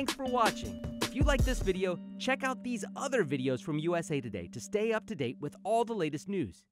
Thanks for watching. If you like this video, check out these other videos from USA Today to stay up to date with all the latest news.